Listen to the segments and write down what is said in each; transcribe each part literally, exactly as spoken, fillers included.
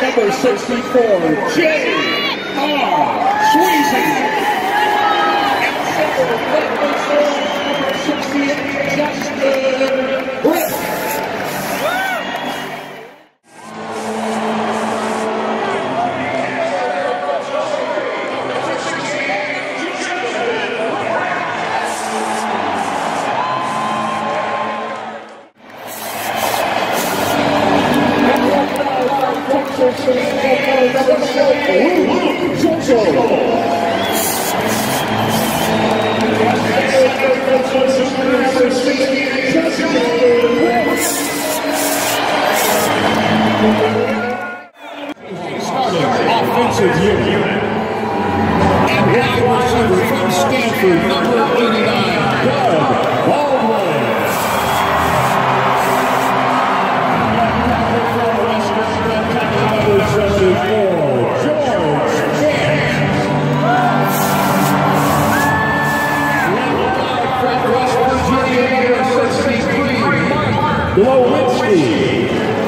number sixty-four, J R Sweezy. Number sixty-eight, Justin Britt. Offensive unit. And wide receiver from Stanford, number eighty-nine, Doug Baldwin. Number seventy-four, George Finn. From West Virginia, number sixty-three, Mike Glowinski.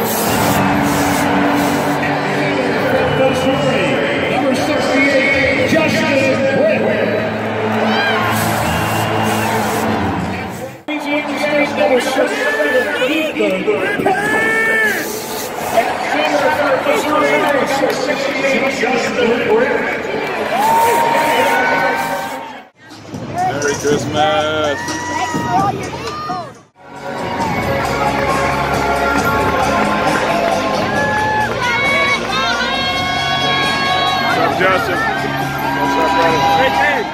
Number sixty-eight, Justin Britt. Number sixty-seven, Ethan Pace. Number sixty-eight, Justin Britt. Merry Christmas. Thanks for all your info. Justin. What's up, brother? Hey, Jay.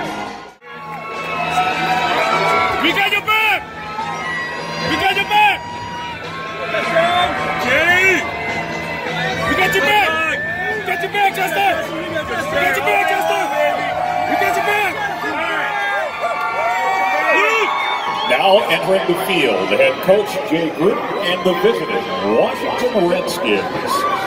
We got your back! We got your back! Jay! We got your back! We got your back, Justin! We got your back, Justin! We got your back! Now entering the field, head coach Jay Gruden and the visiting Washington Redskins.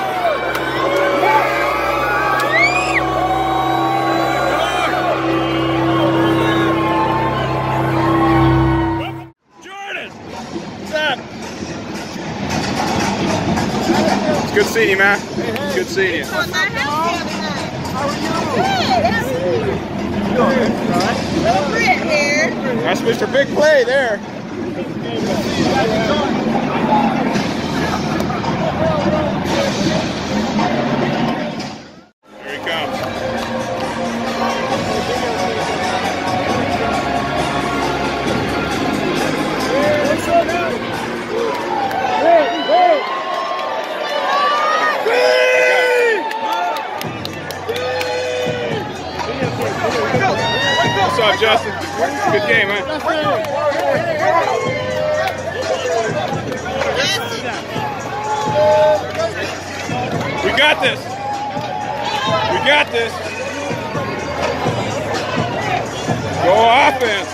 It's good seeing you, man. It's good seeing you. How are you? Good. Little Britt here. That's Mister Big Play there. Here he comes. What's up, Justin? Good game, man. We got this. We got this. Go offense.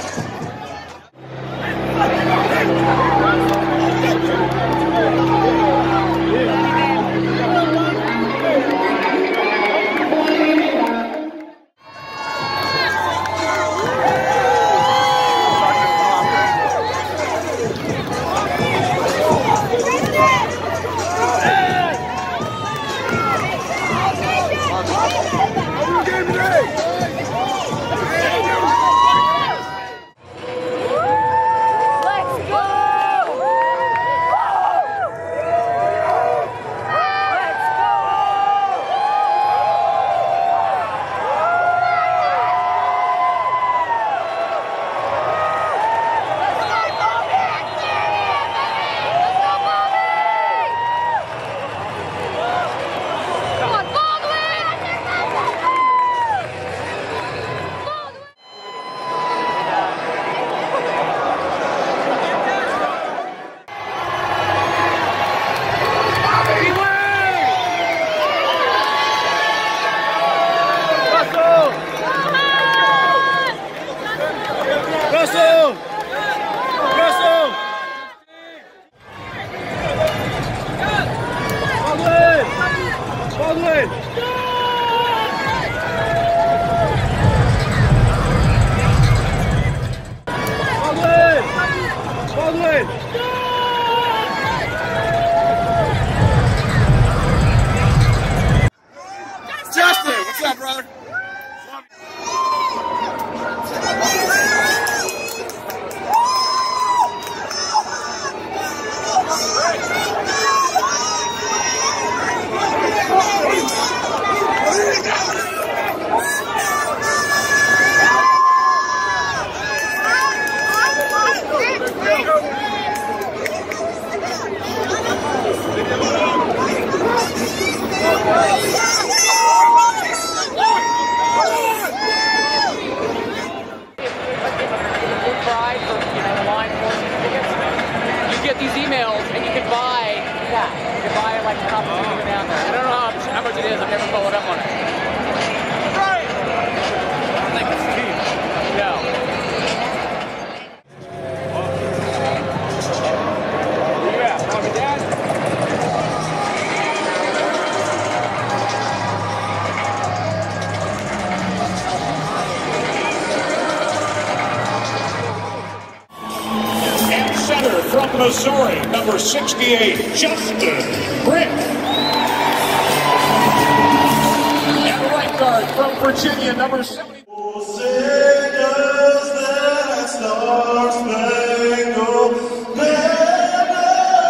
how much you go down there. I don't know how, how much it is. I've never followed up on it. Right. I don't think it's cheap. No. Where you at? Mom and Dad? From Missouri, number sixty-eight, Justin Britt. And the right guard from Virginia, number seventy. Oh, say does that star-spangled banner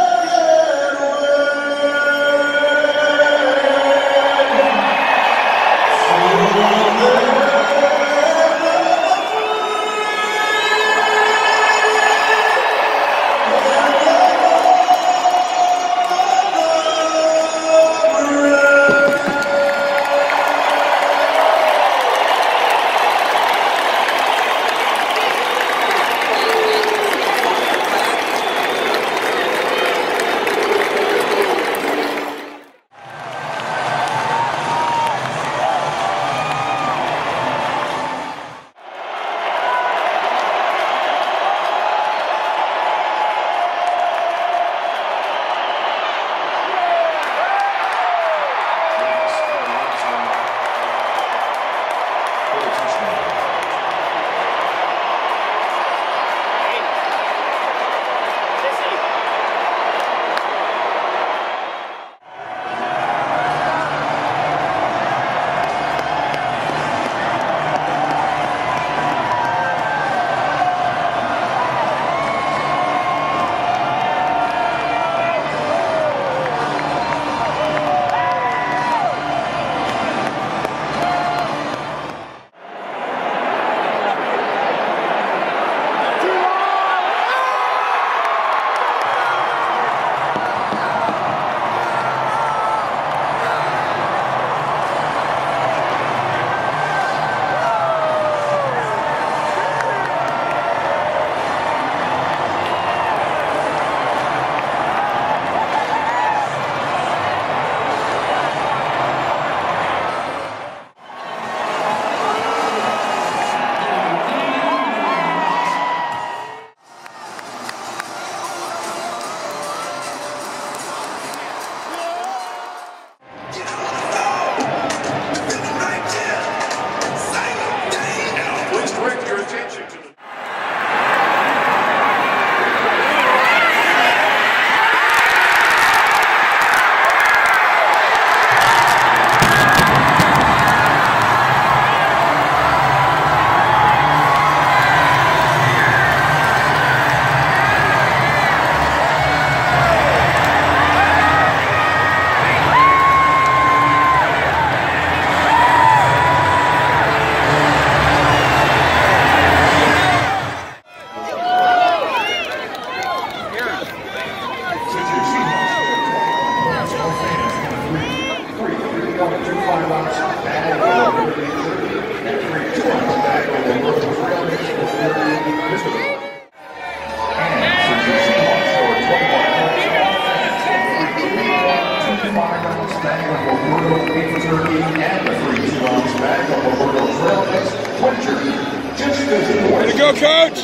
Way to go, Coach!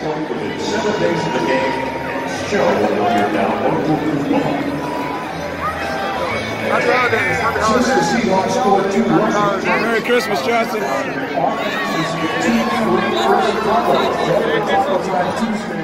Merry Christmas, Justin.